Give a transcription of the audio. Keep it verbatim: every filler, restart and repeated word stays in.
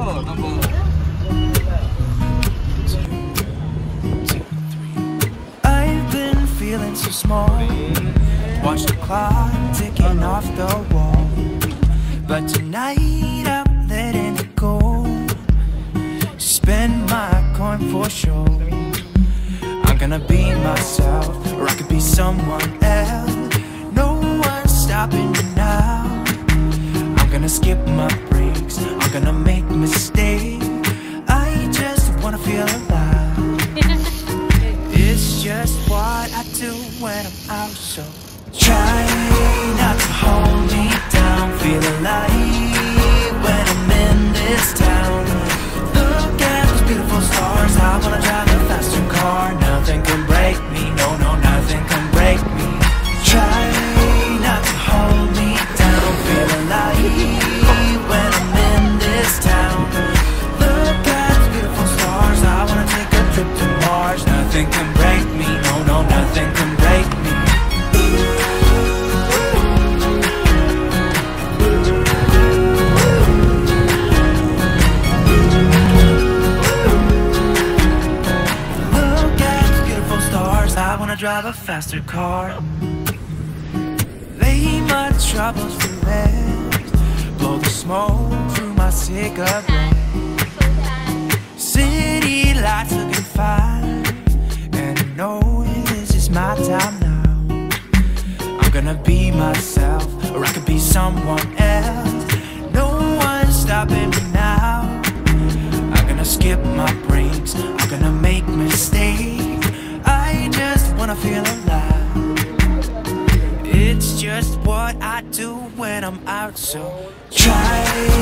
I've been feeling so small. Watch the clock ticking off the wall. But tonight I'm letting it go. Spend my coin for sure. I'm gonna be myself, or I could be someone else. No one's stopping me now. I'm gonna skip my breaks, I'm gonna make mistakes. I just wanna feel alive. It's just what I do when I'm out, so try not to hold me down. Feel alive when I'm in this town. Look at those beautiful stars. I wanna drive a faster car. Nothing can break me, no, no, nothing can break me. Try not to hold me down. Feel alive when I'm in this town. Look at those beautiful stars. I wanna take a trip to Mars. Nothing can break me, no, no, nothing can break me. I wanna drive a faster car. Lay my troubles to rest. Blow the smoke through my cigarette. City lights looking fine, and I know this is my time now. I'm gonna be myself, or I could be someone else. No one's stopping me now. I'm gonna skip my breaks, I'm gonna make mistakes. I just wanna feel alive. It's just what I do when I'm out, so try